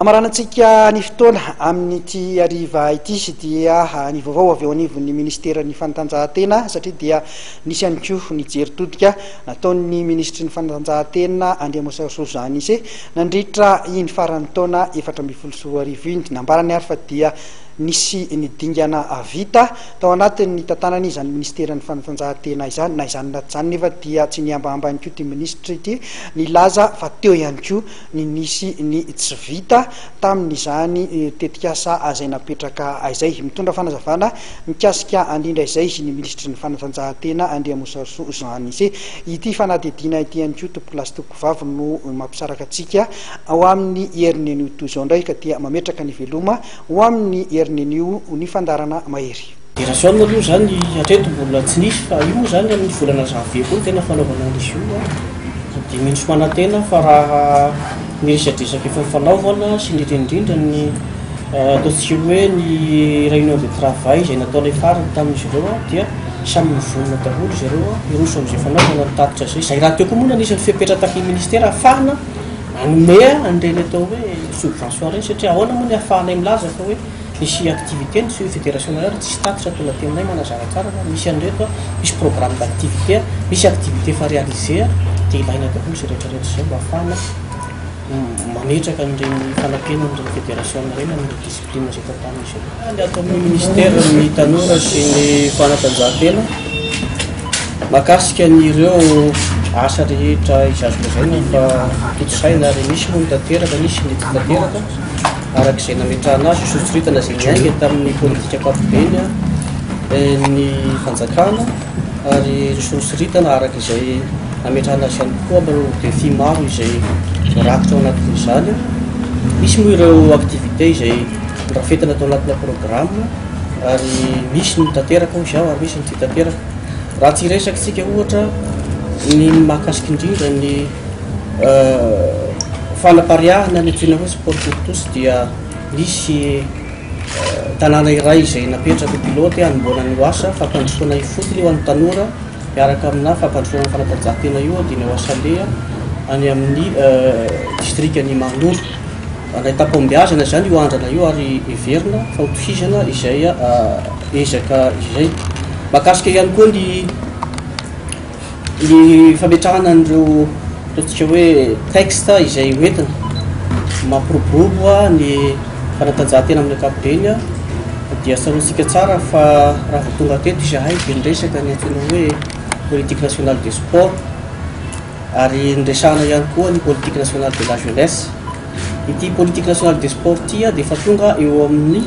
Amaranantsika ny fotoana amin'ity ariva ity dia ny vaovao avy eo anivon'ny ministera-ny fanatanjahantena satria dia nisy ihany koa nijery todika nataon'ny ministry ny fanatanjahantena Andriambavilanitra Zanise nandritra iny farany taona 2024 iny nambarany ary fa dia nisy nidingana vita tao anatin'ny tantanany izany ministeran'ny fanatanjahantena izany na izany naty izany nefa dia tsy niambambany koa ty ministry ity nilaza fa teo ihany koa ny nisy ny tsy vita tamin'izany tetikasa izay napetraka izay mitondra fanazavana mikasika andrindra izay ny ministry ny fanatanjahantena Andriambavilanitra Zanise ity fanadidina ity ihany koa tompolasy tokovavy no mampisaraka atsika ao amin'ny herin'ny toizao indray ka dia mametraka ny veloma ho amin'ny herin'io ny fandarana mahery. Fédération aloha zany hatreto mbola tsy nisy fa io moa zany amin'ny volana janvier koa tena fanaovana nisy io dia minisy manantena fa raha niresadresaka efa fanaovana sy nirindrindra ny ataontsika hoe ny réunion de travail izay nataonay farany tamin'izy ireo dia samy mivonona daholo izy ireo iroso amin'izay fanaovana nitatitra zay izay raha teo koa moa nanisy ny fepetrataky ministera ahafahana manome an'ireny atao hoe subvention reny satria ahoana moa ny ahafahanay milaza fa hoe misy activité ny fédération nationale tsisy tatitra toa teninay manazara tsara misy an'reto misy programme d'activité misy activité fa réalisé dia ilaina daholo sy rehetrarehetra zay mba ahafahana mametraka an'ireny fanampiana amin'ireny fédération reny amin'ny discipline zay tantanisy ny atao amin'ny ministère ny tanora sy ny fanatanjahantena makasika an'ireo asa rehetra izazo lazaina fa totosaina ary misy moa mitateraka misy ny tsy tateraka arak'izay nametrahana azy sotsiritana zay miainga tamin'ny politika ankapobeny ny fanjakana ary sotsiritana arak'izay nametrahana azy ihany koa amin'ireo défi maro izay rakitra ao anatin'izany misy moa ireo activité izay rafetana atao anatina programme ary misy ny mitateraka ozy ao ary misy ny tsy tateraka raha tsy resaky tsika ohatra ny mahakasiky indrindra ny fanapariahana ny antsoina hoe sport pour tous dia misy tanàna iray izay napetraka pilote anomboana ny asa fampandrosoana ifotony eo an'ny tanora miaraka amina fampandrosoana ny fanatanjahantena io dia ny oasalea any amin'ny districtny Manoro anay-tampombiazana zany io andrana io ary everina fa hotohizana izay ezaka izay makasika ihany koa ny fametrahana an'ireo ataontsika hoe texte izay hoentina mampiroborobo ny fanatanjahantena amin'ny ankapobeny dia sarotsika tsara fa raha vao tonga teto izahay dia niresaka ny antsoina hoe politique nationale de sport ary nresahana ihany koa ny politique nationale de la jeunesse ity politique nationale de sport tia dia efa tonga eo amin'ny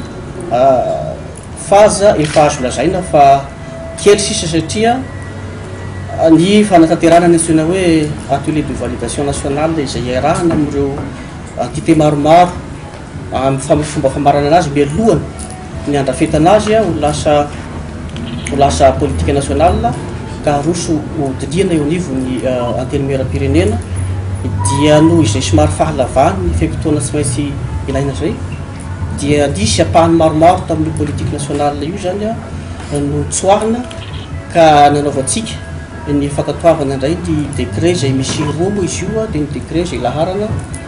faza efa azo lazaina fa kely sisa satria ny fanatanterahana ny antsoina hoe atelier de validation nationale izay iarahana amin'ireo entité maromaro amin'ny fomba famarana anazy mialohany ny andrafetana azy ho lasa politique nationale ka roso hodiriana eo anivony antenimera-pirenena dia noho izay somary fahalavany ny fepitoana tsy maintsy ilaina zay dia nisy apahany maromaro tamin'ny politique nationale io zany no tsoahana ka nanaovantsika ny fankatoavana indray ny décret zay misy roa moa izy io dia ny décret zay laharana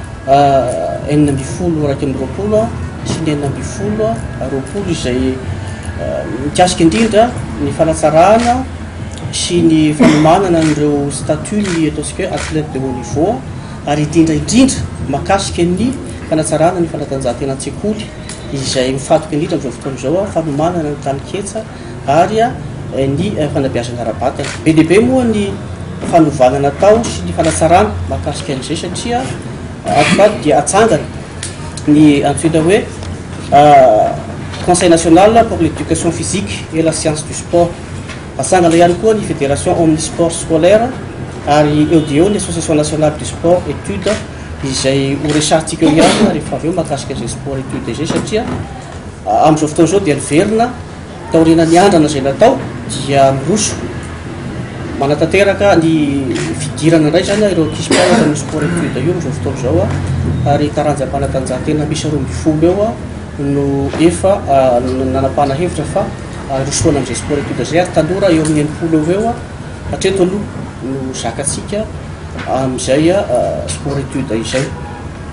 920 sy ny 920 izay mikasika indrindra ny fanatsarahana sy ny fanomanana an'ireo statut ny ataontsika hoe athlète de haut niveau ary indrindra makasika ny fanatsarahana ny fanatanjahantena an-tsekoly izay mifatoka indrindra amin'izao fotoana izao fanomanana ny taniketsa ary ny fanabeazana ara-batana be dehibe moa ny fanovana natao sy ny fanatsarana makasika an'izay satria atomady dia atsangana ny antsoina hoe conseil national pour l'éducation physique et la science du sport atsangana ihany koa ny fédération omnisport scolaire ary eo dia eo ny association nationale du sport étude izay ho resahintsika eo ihany rehefa avy eo makasika zay sport étude zay satria amin'izao fotoana izao dia niverina taorina ny andrana zay natao dia miroso manatanteraka ny fidirana indray zany ireo kisport amin'ny sport étude io amin'izao fotoana izao ary taranja-panatanjahantena misy 20 eo no efa nanapahana hevitra fa rosoana amin'izay sport étude zay ary tanora eo amin'ny 80 eo hatreto aloha no zakatsika amin'izay sport étude izay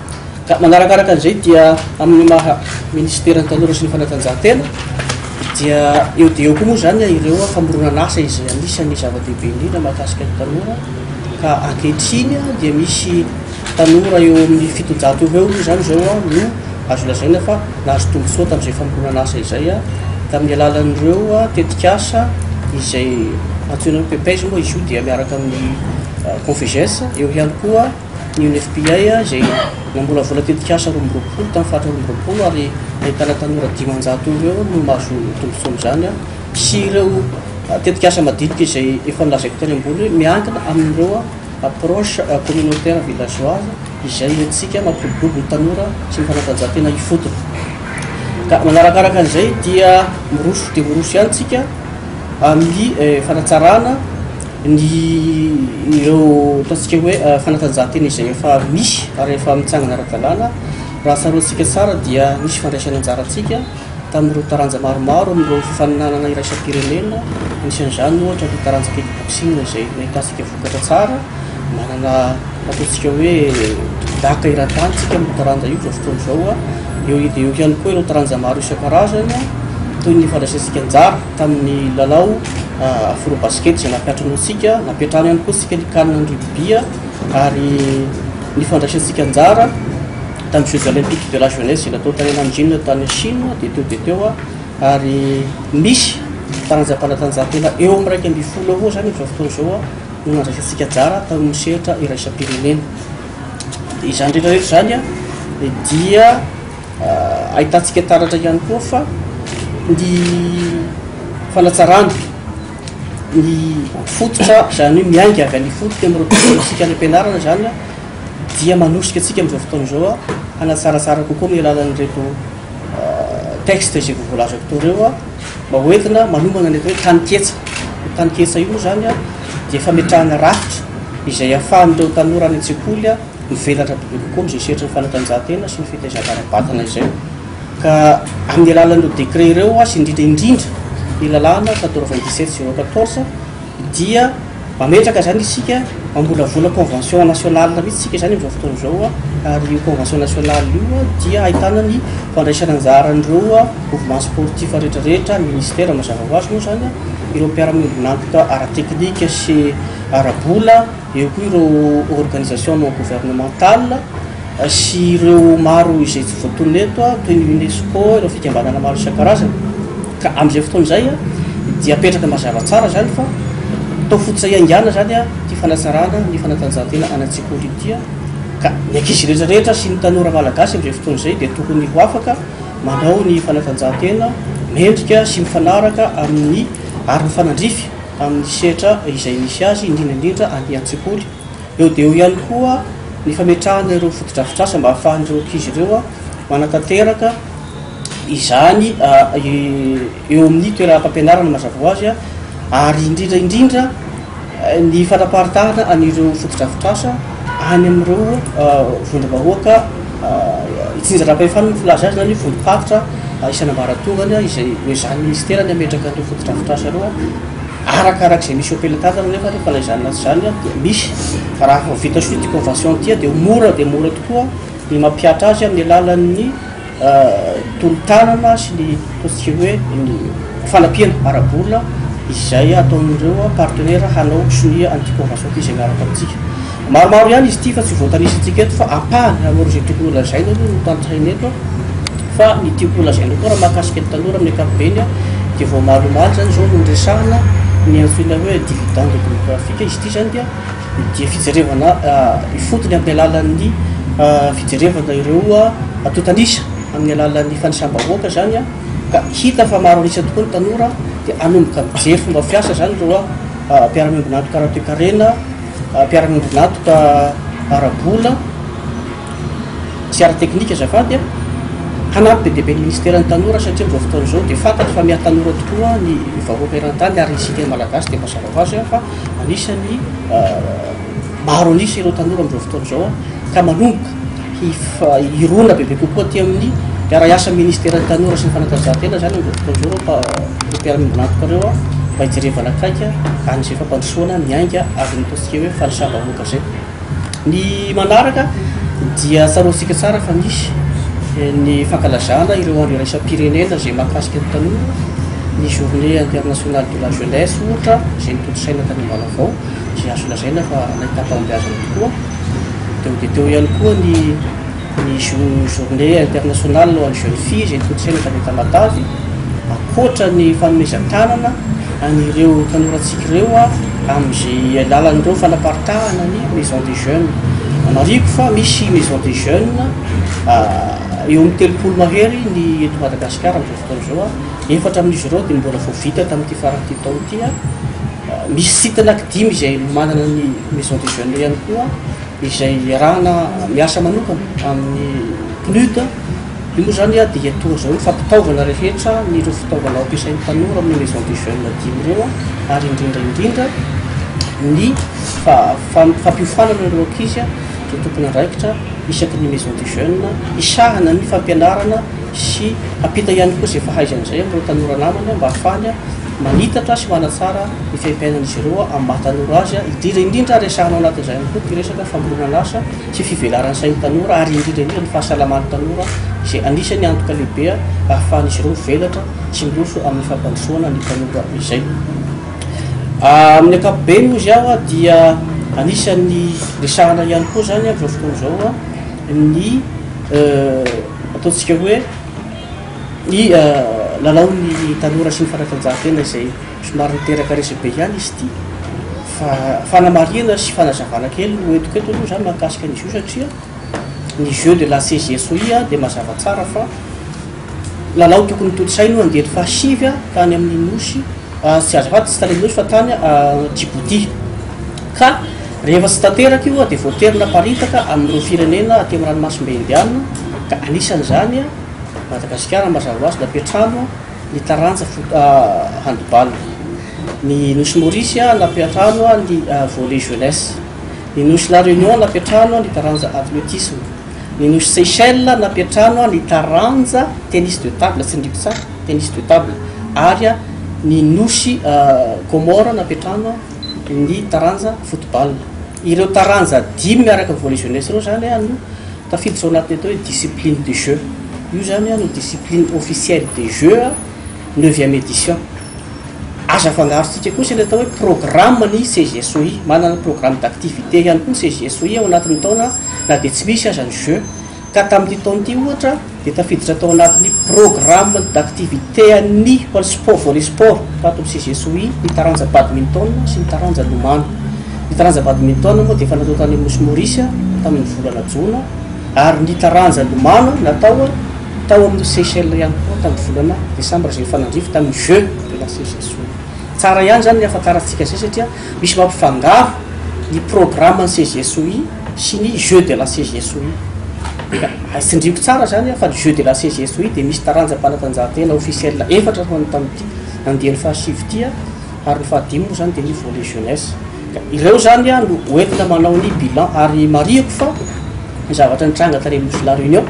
ka manarakaraka an'izay dia amin'ny maha ministera ny tanora sy ny fanatanjahantena dia eo dia eo koa moa zany ireo famoronana asa izay anisany zava-dehibe indrindra mahakasika ny tanora ka ankehitriny dia misy tanora eo amin'ny 700 eo moa zany zao no azo lazaina fa nahazo tombontsoa tamin'izay famoronana asa izay tamin'ny alalan'ireo tetikasa izay antsoina hoe PPS moa izy io dia miaraka amin'ny Confeges eo ihany koa ny UNFPA izay nambolavola tetikasa 2020 tamin'ny faritra 2020 ary ahitana tanora 500 eo no mahazo tombontsoa amin'izany sy ireo tetikasa madinika izay efa nilazaiko tany ambony hoe miankina amin'ireo approche communautaire villageoise izay entsika mampiroborobo ny tanora sy ny fanatanjahantena ifotony ka manarakaraka an'izay dia miroso dia miroso ihany tsika amin'ny fanatsarana ny ireo ataontsika hoe fanatanjahantena izay efa misy ary efa mitsangana ara-dalàna raha tsaroantsika tsara dia misy fandraisana anjarantsika tamin'ireo taranja maromaro amin'ireo fifaninanana iraisam-pirenena anisan'izany ohatra ny taranja kickboxing izay nahitatsika vokatra tsara manana ataontsika hoe daka iran-tantsika amin'ny taranja io zao fotoana zao eo dia eo ihany koa ireo taranja maro isan-karazany toy ny fandraisantsika anjara tamin'ny lalao afro-basket izay nampiatrano antsika nampiatrano ihany koa tsika likanina ny rugby ary ny fandraisantsika anjara tamin'ny Jeux olympiques de la jeunesse natao tany Nanjing tany Chine dia teo ary misy taranjam-panatanjahantena eo amin'ny 120 avao zany amin'izao fotoana zao no nandraisantsika anjara tamin'ny sehatra iraisam-pirenena izany rehetrarehetra zany dia ahitantsika taratra ihany koa fa ny fanatsarana ny fototra zany hoe miainga avy any fototra amin'ireo ny ampianarana zany dia manosika atsika amin'izao fotoana zao hanatsaratsara kokoa amin'ny alalan'ireto texte izay voavolazako teo ireo mba hoentina manomana ny atao hoe taniketsa io moa zany dia fametrahana rafitra izay ahafahan'ireo tanora any an-tsekoly mivelatra bebe kokoa amin'izay sehatra ny fanatanjahantena sy ny fitaizan-kara-batana izay ka amin'ny alalan'ireo décret ireo sy indrindra ny lalàna 97/014 dia mametraka zany isika mambolavola convention nationale mihitsy tsika zany amin'izao fotoana zao ary io convention nationale io dia ahitana ny fandraisana anjaran'ireo mouvement sportif rehetrarehetra ny ministère mazava ho azy moa zany ireo mpiara-miombonantoka ara-teknika sy ara-bola eo koa ireo organisation non gouvernementale sy ireo maro izay tsy voatonona eto toy ny UNESCO ireo fikambanana maro isan-karazany ka amin'izay fotoana izay dia apetraka mazava tsara zany fa atao fototra iangana zany ty fanatsarana ny fanatanjahantena any-tsekoly ity ka ny ankizy rehetrarehetra sy ny tanora malagasy amin'izay fotoana izay dia tokony ho afaka manao ny fanatanjahantena mendrika sy mifanaraka amin'ny ary mifanandrify amin'ny sehatra izay misy azy indrindraindrindra any an-tsekoly eo dia eo ihany koa ny fametrahana ireo fotodrafitrasa mba ahafahan'ireo ankizy ireo manatanteraka izany eo amin'ny toeram-pampianarana mazava ho azy ary indrindraindrindra ny fanaparitahana anireo fotodrafitrasa any amin'ireo vondrom-bahoaka itsinjara-pahefana ny filaza azy zany vondrom-paritra isan'ambaratongany izay hoe zany ministera ny ametraka an'ireo fotodrafitrasa ireo arakarak'izay misy opelatazana nefa rehefa laizanina azy zany dia misy raha vita soa ty convention ty dia mora tokoa ny mampiatra azy amin'ny alalan'ny tolotanana sy ny ataontsika hoe ny fanampiana ara-bola izay ataon'ireo partenaire hanao sonia an'ity convention ty izay miaraka amintsika maromaro ihany izy ty fa tsy voatanisitsika eto fa apahany amoro izay tokony olazaina aloha no tanotraina eto fa ny tiako olazaina koa raha mahakasika ny tanora amin'ny ankapobeny dia vao malomaly zany zao no ndresahana ny antsoina hoe dividende démographique izy ty zany dia fijerevana ifotony amin'ny alalan'ny fijerevana ireo atotanisa amin'ny alalan'ny fanisambahoaka zany ka hita fa maro anisa tokoa ny tanora dia anomboka mijery fomba fiasa zany reo mpiara-miombonantoka ara-toekarena mpiara-miombonantoka ara-bola sy ara-teknika azafady hanampy be dia be ny ministera ny tanora satria amin'izao fotoana izao dia fantatry fa miha tanora tokoa ny vahoaka eran-tany ary isika malagasy dia mazava ho azy fa anisany maro anisa ireo tanora amin'izao fotoana izao ka manomboka irona bebe kokoa ty amin'ny mpiara-iasa ministera ny tanora sy ny fanatanjahantena zany amin'izao fotoana izao reo mpiara-miombonantoka reo mba hijerevana akaiky an'izay fampandrosoana miainga avy ny ataontsika hoe falisam-bahoaka zay ny manaraka dia tsaroantsika tsara fa misy ny fankalazana ireo andro iraisam-pirenena zay mahakasika ny tanora ny journée internationale de la jeunesse ohatra zay nitotsaina tany Ambalavao zay azo lazaina fa nahitapahombiazana tokoa de teo ihany koa ny journée internationale hoan'ny jeune fille zay nitotsaina tany Tamatavy akoatra ny fanomezan-tanana anireo tanorantsika ireo amin'izay lalan'ireo fanaparitahana ny maison des jeunes anariko fa misy maison des jeunes eo amin'ny telopolo mahery ny eto Madagasikara amin'izao fotoana izao efatra amin'izy ireo dia mbola vao vita tamin'ity faran'ity taona ity misy site anankidimy izay manana ny maison des jeunes ihany koa izay rahana miasa manokana amin'ny PNUD io moa zany dia toa zao fampitaovana rehetra ny ireo fitaovana ampiasain'ny tanora amin'ny maison des jeunes dimy ireo ary indrindra ny fampiofanana ireo ankizy ireo tompony andraikitra isaky ny maison des jeunes isahana ny fampianarana sy apita ihany koa zay fahaizan'izay amin'ireo tanora namany mba ahafahany manitatra sy manatsara ny fiaim-piainan'izy ireo amin'ny mahatanora azy indrindra resahanao anatin'izay ihany koa ty resaka fambolona asa sy fivelaran'ny sain'ny tanora ary indrindra ny fahasalaman'ny tanora izay anisany antoka lehibe ahafahan'izy ireo mivelatra sy miloso amin'ny fampandrosoana ny tanora izay amin'ny ankapobeny moa izy aho dia anisan'ny resahana ihany koa zany amin'izao fotoana izao ny ataontsika hoe ny lalaon'ny tanora sy ny fanatanjahantena izay somary niteraka resabe ihany izy ity fa fanamariana sy fanazavana kely no etoketo aloha zany mahakasika an'izy io satria ny jeu de la CGSOI dia mazava tsara fa lalao tokony totsaino andeha fahasivy tany amin'ny nosy tsy azafady tsy tany amin'ny nosy fa tany Djibouti ka rehefa tsy tanteraky io dia voaterina paritaka amin'ireo firenena aty amin'ny ranomasimbe indiana ka anisan'izany Madagasikara mazava ho azy nampiatrano ny taranja handball ny nosy Maurice nampiatrano ny volley jeunesse ny nosy La Réunion nampiatrano ny taranja athlétisme ny nosy Seychelles nampiatrano ny taranja tennis de table tsy ndriko tsara tennis de table ary ny nosy Comore nampiatrano ny taranja football ireo taranja dimy miaraka volley jeunesse ireo zany no tafiditra ao anatiny atao hoe discipline de jeu io zany no discipline officielle de jeu 9e édition aza fangarotsika kosa ny atao hoe programme ny CGSOI manana programme d'activité ihany koa ny CGSOI ao anatin'ny taona na dia tsy misy aza ny jeu ka tamin'ity taona ity ohatra dia tafiditra tao anatin'ny programme d'activité any sport volley sport tato amin'ny CGSOI ny taranja badminton sy ny taranja lomano ny taranja badminton moa dia efa natao tany Mosy Maurice tamin'ny volana jona ary ny taranja lomano natao tao amin'ny Seychelles ihany koa tamin'ny volana desambra zay fanandrify tamin'ny jeu de la CGSOI tsara ihany zany ny afantarantsika zay satria misy mampifangaro ny programme ny CGSOI sy ny jeu de la CGSOI tsindriko tsara zany fa ny jeu de la CGSOI dia misy taranja mpanatanjahantena officiel efatra ho any tamin'ity nandeha ny fahasivy ary ny fahadimy moa zany dia ny volley jeunesse ireo zany no hoentina manao ny bilan ary mariako fa ny zavatra nitranga tany amin'ny La Réunion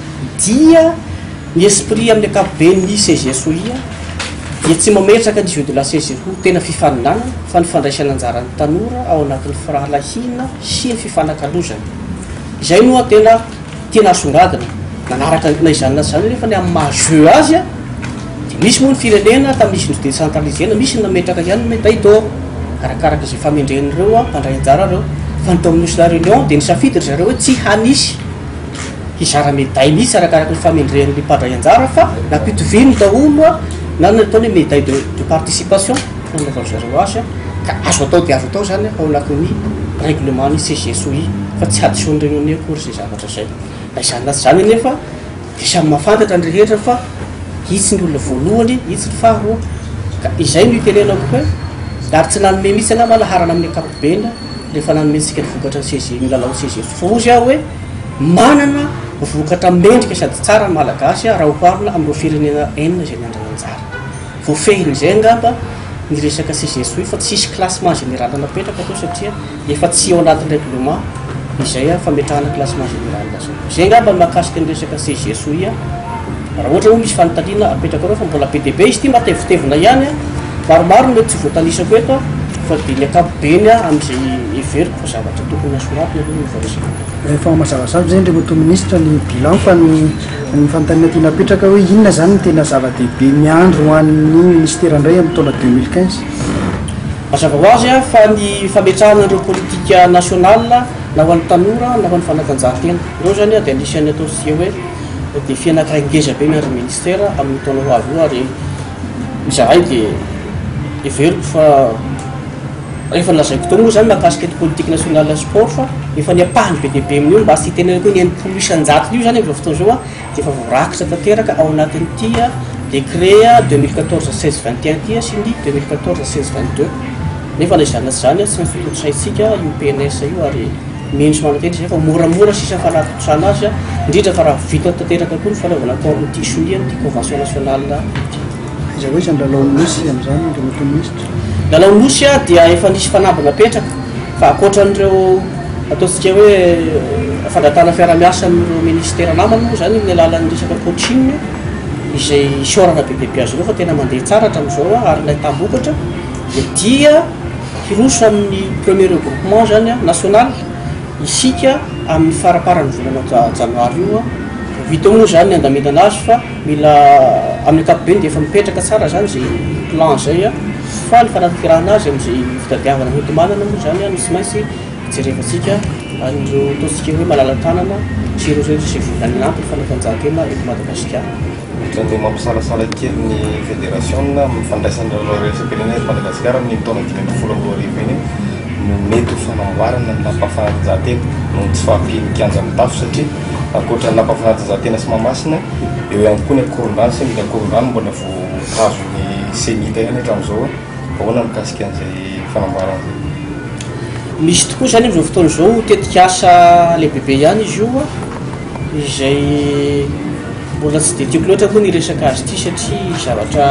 dia ny esprit amin'ny ankapobeny ny CGSOI dia tsy mametraka ny jeu de la CGSOI tena fifaninana fa ny fandraisana anjaran'ny tanora ao anatin'ny fahalahina sy ny fifanakalozana izay no tena asongadina nanaraka na izany zany nefa ny amin'ny mahajeu azy dia misy moa ny firenena tamin'izy ny décentralisena misy ny nametraka ihany médaille d'or arakaraka izay famendren'ireo mpandray anjara reo fa ny tao amin'ny La Réunion dia nisafidy zareo hoe tsy hanisy hizara médaille mihitsy arakaraka ny famendren'ny mpandray anjara fa nampitoviny daholo na nataony hoe médaille de participation nanaovao zareo azy ka azo atao dia azo atao zany ao anatin'ny règlement ny CGSOI fa tsy addition réunion akory zay zavatra zay na izany nazy zany nefa dia samy mahafantatra ny rehetra fa hitsy ny olona voalohany hitsy ny faharoa ka izay no itenenako hoe ary tsy nanome mihitsy ana manaharana amin'ny ankapobeny rehefa nanometsika ny vokatra ny lalao CGSOI fa ozy aho hoe manana vokatra mendrika sady tsara ny malagasy raha hoharina amin'ireo firenena enina zay niandray anjara voafehin'izay angamba ny resaka CGSOI fa tsisy classement général napetraka atao satria efa tsy ao anatin'ny règlement izay fametrahana classement général zay angamba mahakasika ny resaka CGSOI raha ohatra hoe misy fanontaniana apetraka reo fa mbola PDB izy ity matevitevina ihany maromaro mety tsy voatanisako eto fa dia ny ankapobeny amin'izay everiko fa zavatra tokony asoratra aloha nyvoaresaka. Rehefa mazavazava zany rehefa to ministra ny bilan fa ny fanontaniana tiana apetraka hoe inona zany ny tena zava-dehibe miandro ho an'ny ministera indray amin'ny taona 2015. Mazava ho azy fa ny fametrahana ireo politika nasional na ho an'ny tanora na ho an'ny fanatanjahantena ireo zany dia anisan'ny ataontsika hoe dia fianankiray ngeza be miandro ministera amin'ny taona ho avy io ary izahay dia everiko fa rehefa nolazaiko tao moa zany mahakasika ny politique nationale sport fa efa ny apahany be dehibe amin'io mba sy tena hoe ny enimpolo isan-jato io zany amin'izao fotoana zao dia efa voarakitra tanteraka ao anatin'ity décret 2014-16-21 ty sy ny 2014-16-22 nefa na izany tsy zany tsy mifitotrosaitsika io PNS io ary mendry manatena izay fa moramora sisa fanatotrana azy indrindra fa raha vita tanteraka koa ny fanaovana n'ity sonia n'ity convention nationale izay hoe zany lalao nosy amin'izany rehefa ministra lalao nosy dia efa nisy fanambana petraka fa akoatran'ireo ataontsika hoe fandatana fiaramiasa amin'ireo ministera namany moa zany amin'ny alalan'ny resaka coaching izay siorana be dehibe azy ireo fa tena mandeha tsara hatramin'izao ary ilay tambokatra dia hiroso amin'ny premier regroupement zany national isika amin'ny faraparany volana janoary io vita moa zany ny andamena azy fa mila amin'ny ankapobeny dia efa mipetraka tsara zany zay plan zay fa ny fanatikirahana azy amin'izay fitadiavana mety manana moa zany misy maintsy jerevatsika an'ireo ataontsika hoe malala-tanana sy ireo zay izay volany anampy ny fanatanjahantena eto Madagasikara. Ohatran'ny mampisalasala kely ny fédération mifandraisana resapirenena Madagasikara amin'ny taona 2012 iny no mety ho fanamboarana ny lampafanatanjahantena no tsy fahampiany kianja amin'ny tafo satria akoatra ny lampafanatanjahantena sy Mahamasina eo ihany koa ny akorondrano sy ny akorondrano mbola voatazony senita ihany hatramin'izao ahoana mikasika an'izay fanamboarana zay. Misy tokoa zany amin'izao fotoana izao tetika asa lehibehibe ihany izy io izay mbola tsy dia tiako loatra koa ny resaka azy ity satria zavatra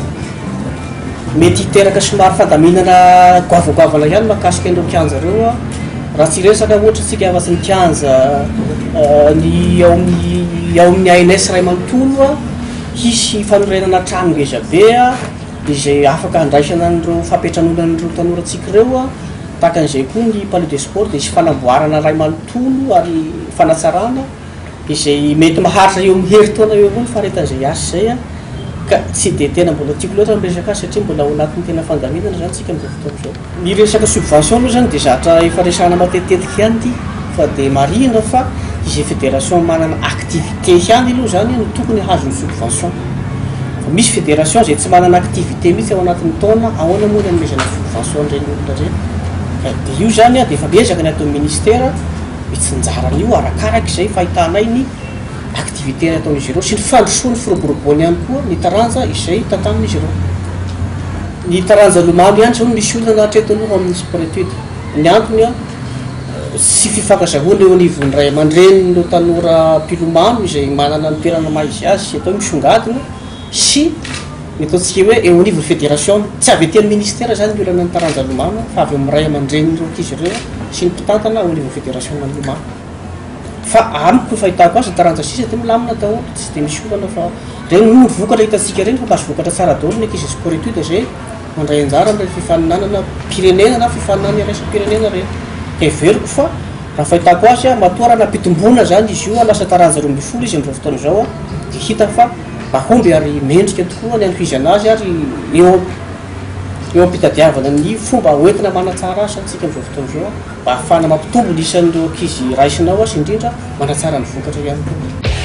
mety hiteraka somary fandaminana goavagoavana ihany mahakasika an'ireo kianja ireo raha tsy resaka ohatra tsika avatsy ny kianja ny ao amin'ny ANS ray manontolo hisy fanorenana trano ngeza be izay afaka handraisana an'ireo fampetran'olonan'ireo tanorantsika ireo tahaka an'izay koa ny palais de sport dia isy fanamboarana ray manontolo ary fanatsarana izay mety maharitra eo amin'ny herintaona eo avao ny faretan'izay asa zay ka tsy dia tena mbola tiako loatra miresaka azy satria mbola ao anatin'ny tena fandaminana zany tsika amin'izao fotoana izao. Ny resaka subvention aloha zany dia zatra efa resahana matetitetika ihany ity fa dia marihana fa izay fédération manana activité ihany aloha zany no tokony hazony subvention. Fa misy fédération zay tsy manana activité mihitsy ao anatin'ny taona ahoana moa ny anomezana subvention ireny olona ireny. Dia io zany dia efa miezaka ny ataon'ny ministera mitsinjarana io arakaraka izay fahitanay ny activité ataon'izy ireo sy ny fandrosoany firoboroboany ihany koa ny taranja izay tantanin'izy ireo. Ny taranja lomano ihany zao misy olona nahatretanao amin'ny sport étude ny antony sy fifankazahoana eo anivon'ny ray aman-dren'ireo tanora mpilomano izay manana ny toerana maizy azy sy atao misongadina sy ny ataontsika hoe eo anivon'ny fédération tsy avy etỳ amin'ny ministera zany ny olana ny taranja lomano fa avy amin'ny ray aman-dren'ireo ankizy ireo sy ny mpitantana ao anivon'ny fédération ny lomano. Fa amiko fahitako azy taranja sisa dia milamina daholo tsy dia misy olana fa reny no vokatra hitantsika reny fa mahazo vokatra tsara daholo ny ankizy sport étude zay mandray anjara amin'ny fifaninanana pirenena na fifaninana raisam-pirenena reny. Everiko fa raha fahitako azy matoa raha nampitombona zany izy io lasa taranja 12 izy amin'izao fotoana izao dia hita fa mahomby ary mendrika tokoa ny antohizana azy ary eo ampitadiavana ny fomba hoentina manatsara azy antsika amin'izao fotoana izao mba ahafahana mampitombo ny isan'ireo ankizy raisinao azy indrindra manatsara ny vokatra ihany koa.